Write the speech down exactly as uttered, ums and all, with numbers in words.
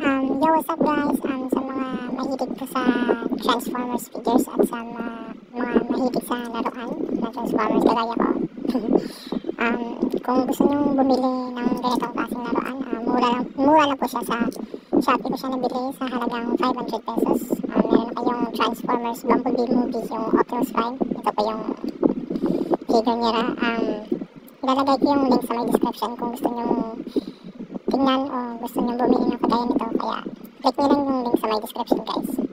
Um, yo, what's up guys? Um, sa mga mahilig ko sa Transformers figures at sa mga, mga mahilig sa laruan na Transformers kagaya ko. um, kung gusto nyo bumili ng ganitong klaseng laruan, uh, mura, lang, mura lang po siya sa Shopee ko siya nabili sa halagang five hundred pesos. Um, meron pa yung Transformers Bumblebee movie, yung Optimus Prime. Ito pa yung figure niya. Um, ilalagay ko yung link sa my description kung gusto nyo tingnan o gusto nyo bumili ng kagaya nito, kaya click nyo lang yung link sa my description guys.